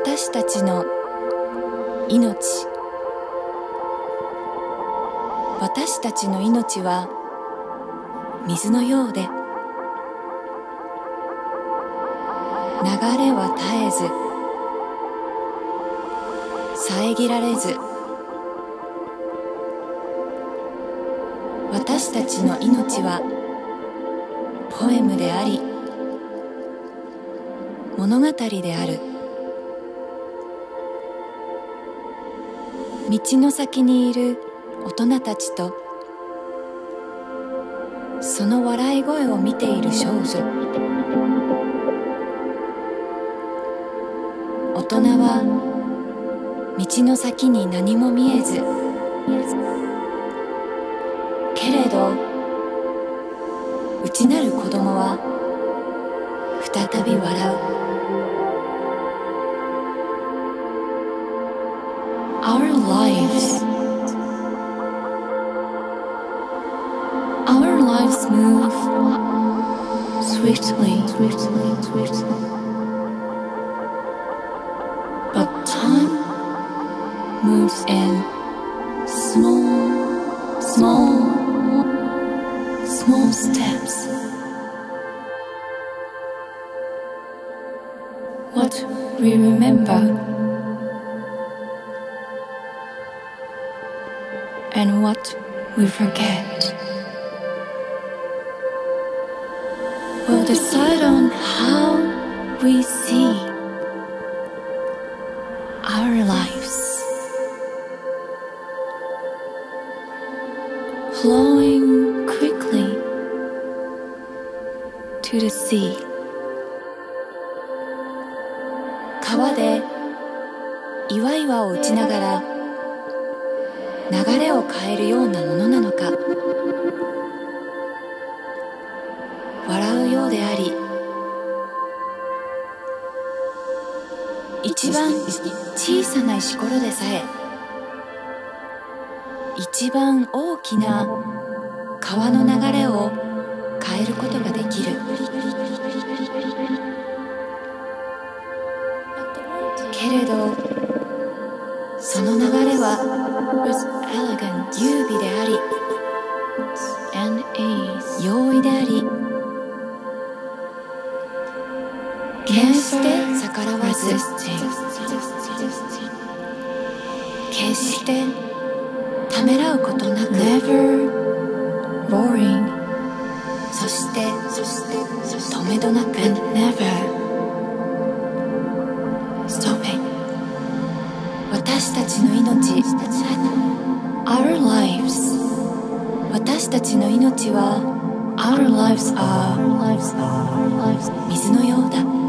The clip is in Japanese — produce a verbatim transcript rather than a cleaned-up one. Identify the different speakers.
Speaker 1: 私たちの命私たちの命は水のようで、流れは絶えず遮られず、私たちの命はポエムであり物語である。道の先にいる大人たちとその笑い声を見ている少女。大人は道の先に何も見えず、けれど内なる子供は再び笑う。 Our lives Our lives move swiftly, swiftly, swiftly. But time moves in small, small, small steps. What we remember and what we forget will decide on how we see our lives, flowing quickly to the sea. 川で岩々を打ちながら流れを変えるようなものなのか、笑うようであり、一番小さな石ころでさえ一番大きな川の流れを変えることができる。けれどその流れは優美であり容易であり、決して逆らわず、決してためらうことなく、Never boring、 そして止めどなく、And never stopping。 私たちの命、 Our lives、 私たちの命は Our lives are 水のようだ。